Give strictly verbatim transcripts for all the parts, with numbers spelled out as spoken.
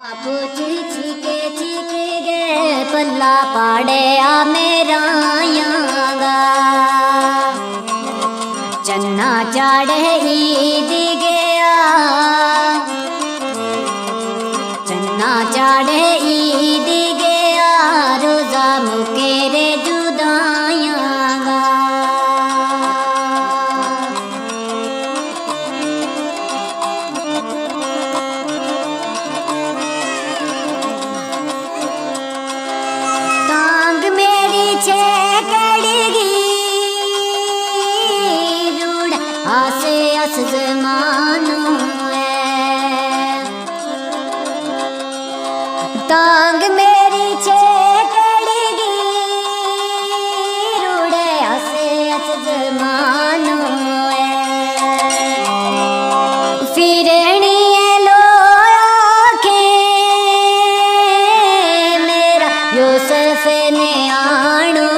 पूछ छिके छिके गे पल्ला पाड़े आ मेरा यांगा चन्ना चाड़े ईद गया चन्ना चाड़े ईद गया रोजा मुकेरे जुदायांगा आसे अस जमानो है तांग मेरी छे कड़गी रूड़े आसे अस जमानो है फिरनी लो आखे मेरा यूसुफ ने आणो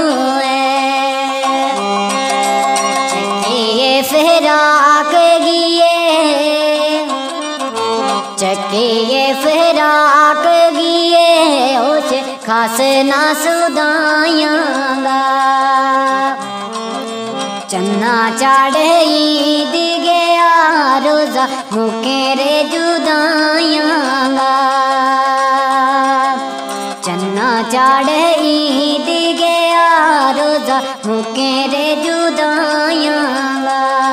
फिराक गिए चक्के ये फिराक गिए ओछ खास ना सुदायांगा चन्ना चाड़े ईद गया रोजा मुकेरे जुदायांगा चन्ना चाड़े ईद गया रोजा मुकेरे जुदायांगा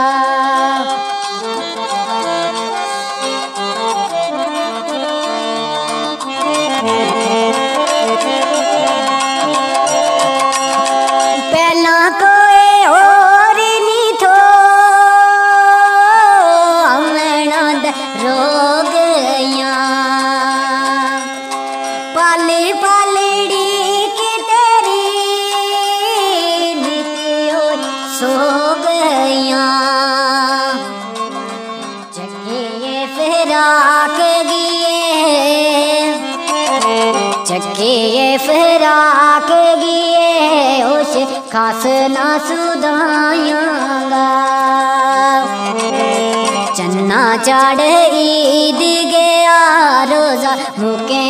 पहला कोई और नहीं थो अमना रोग पाली पालड़ी की तेरी नीतियो सो गया चक्के ये फिराक गिए चक्के ये फिराक गिए उस खास ना सुदायांगा चन्ना चाड़ ईद गया रोजा मुके